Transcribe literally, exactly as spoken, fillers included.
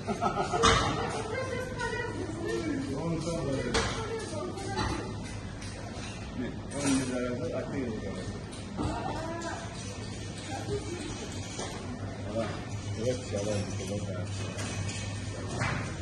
Onu son böyle. Ne? Onun üzerinde aklı geliyor. Evet, yalan.